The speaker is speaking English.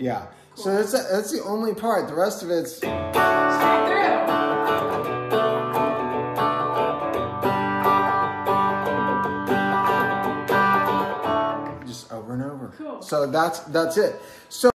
Yeah. Cool. So that's the only part. The rest of it's straight through. Just over and over. Cool. So that's it. So